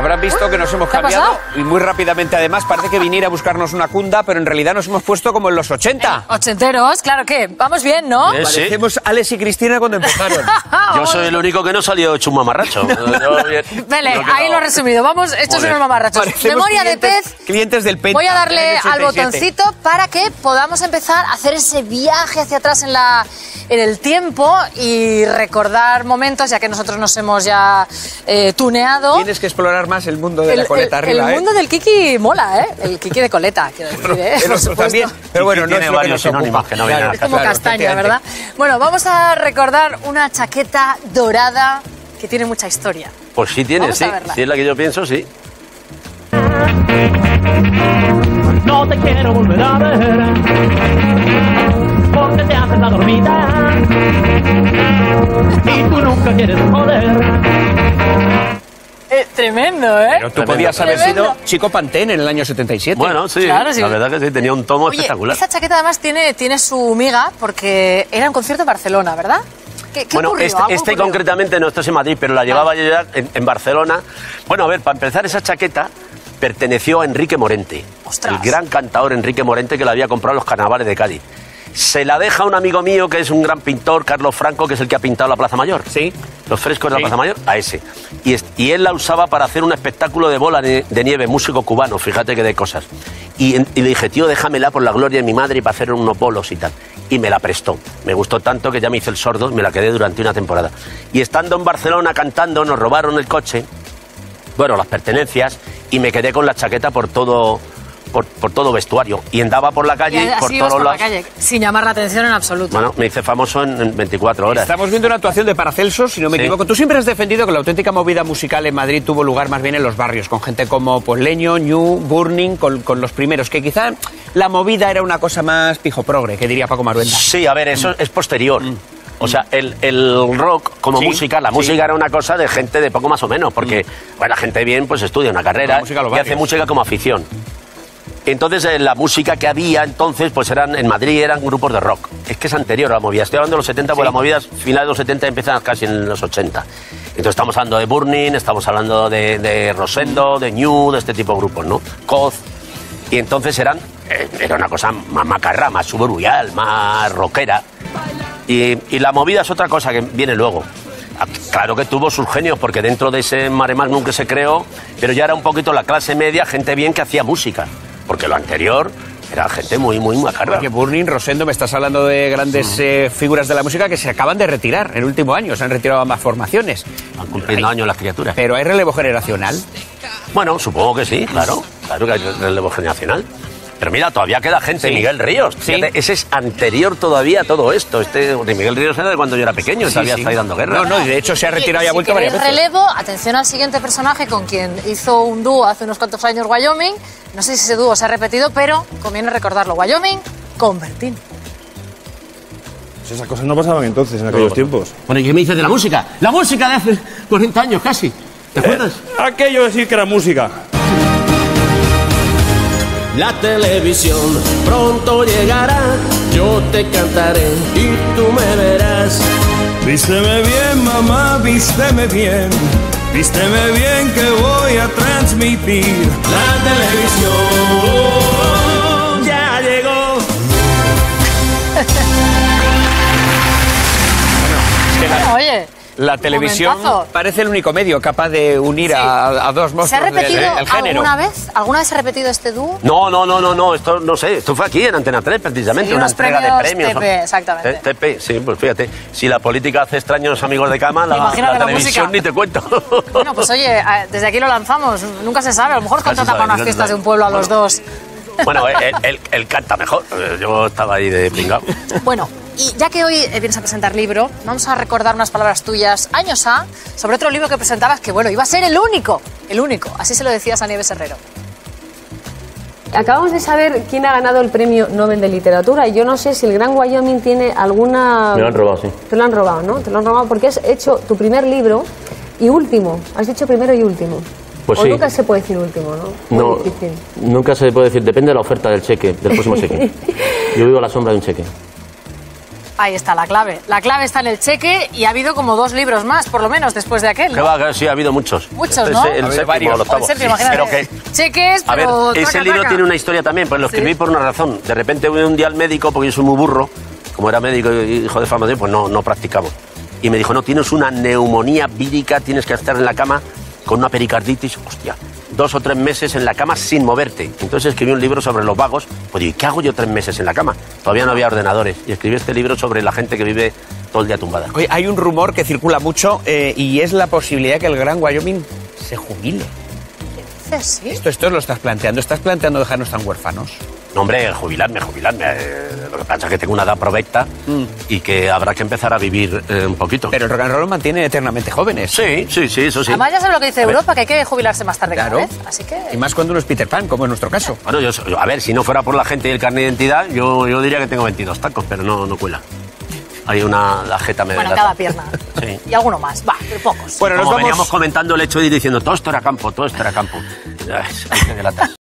Habrán visto que nos hemos cambiado y muy rápidamente además parece que viniera a buscarnos una cunda, pero en realidad nos hemos puesto como en los 80. Ochenteros, claro que vamos bien, ¿no? Parecemos Alex y Cristina cuando empezaron. Yo soy el único que no salió hecho un mamarracho. Vale, ahí lo he resumido. Vamos, estos son los mamarrachos. Memoria de pez. Clientes del Penta. Voy a darle al botoncito para que podamos empezar a hacer ese viaje hacia atrás en el tiempo y recordar momentos, ya que nosotros nos hemos ya tuneado. Tienes que explorar más el mundo de la coleta arriba. El mundo del Kiki mola, ¿eh? El Kiki de coleta, quiero decir, Por supuesto. También, pero bueno, no es lo que nos ocupa. Es como castaña, ¿verdad? Bueno, vamos a recordar una chaqueta dorada que tiene mucha historia. Pues sí tiene, sí. Si es la que yo pienso, sí. No te quiero volver a ver, porque te haces la dormida y tú nunca quieres joder. Tremendo, ¿eh? Pero tú podías haber sido Chico Pantene en el año 77. Bueno, sí, claro, sí. La verdad que sí, tenía un tomo espectacular. Esta chaqueta además tiene su miga porque era un concierto en Barcelona, ¿verdad? ¿Qué bueno, ocurrió? Concretamente no, esto es en Madrid, pero la llevaba yo ya en Barcelona. Bueno, a ver, para empezar, esa chaqueta perteneció a Enrique Morente. ¡Ostras! El gran cantador Enrique Morente, que la había comprado en los carnavales de Cádiz. Se la deja un amigo mío que es un gran pintor, Carlos Franco, que es el que ha pintado la Plaza Mayor. Sí. Los frescos de la Plaza Mayor, a ese. Y él la usaba para hacer un espectáculo de bola de nieve, músico cubano, fíjate que de cosas. Y le dije, tío, déjamela por la gloria de mi madre y para hacer unos bolos y tal. Y me la prestó. Me gustó tanto que ya me hice el sordo y me la quedé durante una temporada. Y estando en Barcelona cantando, nos robaron el coche, bueno, las pertenencias, y me quedé con la chaqueta por todo vestuario y andaba por la calle por todos lados sin llamar la atención en absoluto. Bueno, me hice famoso en 24 horas. Estamos viendo una actuación de Paracelso, si no me equivoco. Tú siempre has defendido que la auténtica movida musical en Madrid tuvo lugar más bien en los barrios, con gente como pues, Leño, Ñu, Burning, con los primeros, que quizá la movida era una cosa más pijo progre, que diría Paco Maruenda. Sí, a ver, eso es posterior. O sea, el rock como música, la música era una cosa de gente de poco más o menos, porque bueno, la gente bien pues estudia una carrera y hace música como afición. Entonces, la música que había entonces, pues en Madrid eran grupos de rock. Es que es anterior a la movida. Estoy hablando de los 70, porque la movida finales de los 70 empiezan casi en los 80. Entonces estamos hablando de Burning, estamos hablando de Rosendo, de Ñu, de este tipo de grupos, ¿no? Coz. Y entonces era una cosa más macarra, más suburbial, más rockera. Y la movida es otra cosa que viene luego. Claro que tuvo sus genios, porque dentro de ese mare magnum que se creó, pero ya era un poquito la clase media, gente bien que hacía música. Porque lo anterior era gente muy macarra. Porque Burning, Rosendo, me estás hablando de grandes figuras de la música que se acaban de retirar en el último año. Se han retirado ambas formaciones. Van cumpliendo años las criaturas. ¿Pero hay relevo generacional? Bueno, supongo que sí, claro. Claro que hay relevo generacional. Pero mira, todavía queda gente. Miguel Ríos. Fíjate, ese es anterior todavía a todo esto. De Miguel Ríos era de cuando yo era pequeño, todavía está ahí dando guerra. No, y de hecho se ha retirado y ha vuelto varias veces. Relevo, atención al siguiente personaje con quien hizo un dúo hace unos cuantos años, Wyoming. No sé si ese dúo se ha repetido, pero conviene recordarlo. Wyoming con Bertín. Pues esas cosas no pasaban entonces, en aquellos tiempos. Bueno, ¿y qué me dices de la música? La música de hace 40 años casi. ¿Te acuerdas? Aquello de decir que era música. La televisión pronto llegará, yo te cantaré y tú me verás. Vísteme bien, mamá, vísteme bien. Vísteme bien que voy a transmitir. La televisión ya llegó. Oye, la televisión parece el único medio capaz de unir a dos monstruos. ¿Se ha repetido del género. alguna vez? ¿Alguna vez se ha repetido este dúo? No, esto no sé, esto fue aquí en Antena 3 precisamente, una entrega de premios. TP, exactamente. TP, sí, pues fíjate, si la política hace extraños amigos de cama, la televisión ni te cuento. Bueno, pues oye, desde aquí lo lanzamos, nunca se sabe, a lo mejor contrata para unas fiestas de un pueblo a los dos. Bueno, él canta mejor, yo estaba ahí de pringao. Bueno, y ya que hoy vienes a presentar libro, vamos a recordar unas palabras tuyas, años A, sobre otro libro que presentabas que, bueno, iba a ser el único, así se lo decías a Nieves Herrero. Acabamos de saber quién ha ganado el premio Nobel de Literatura y yo no sé si el Gran Wyoming tiene alguna... Me lo han robado, sí. Te lo han robado, ¿no? Te lo han robado porque has hecho tu primer libro y último. Has dicho primero y último. Pues o sí. nunca se puede decir último, ¿no? Muy difícil. Nunca se puede decir, depende de la oferta del cheque, del próximo cheque. Yo vivo a la sombra de un cheque. Ahí está la clave. La clave está en el cheque y ha habido como 2 libros más, por lo menos, después de aquel, ¿no? Que va, sí, ha habido muchos. Muchos, ¿no? El séptimo, el octavo. El séptimo, imagínate. Pero que, cheques, a ver, pero ese libro tiene una historia también, pues lo escribí por una razón. De repente voy un día al médico, porque yo soy muy burro, como era médico y hijo de farmacéutico, pues no practicamos. Y me dijo, no, tienes una neumonía vírica, tienes que estar en la cama con una pericarditis, hostia, 2 o 3 meses en la cama sin moverte. Entonces escribí un libro sobre los vagos. Pues digo, ¿qué hago yo 3 meses en la cama? Todavía no había ordenadores. Y escribí este libro sobre la gente que vive todo el día tumbada. Oye, hay un rumor que circula mucho y es la posibilidad que el Gran Wyoming se jubile. ¿Sí? Esto lo estás planteando. ¿Estás planteando dejarnos tan huérfanos? No, hombre, jubilarme. Lo que pasa es que tengo una edad provecta y que habrá que empezar a vivir un poquito. Pero el rock and roll mantiene eternamente jóvenes. Sí, eso sí. Además ya sabe lo que dice Europa, que hay que jubilarse más tarde Claro. cada vez. Así que... Y más cuando uno es Peter Pan, como en nuestro caso. Bueno, yo, a ver, si no fuera por la gente y el carnet de identidad, yo diría que tengo 22 tacos, pero no cuela. Hay la jeta me Bueno, delata. cada pierna. Sí. Y alguno más. Va, pero pocos. Bueno, Como veníamos comentando el hecho de ir diciendo, todo esto era campo. Ay, me delatas.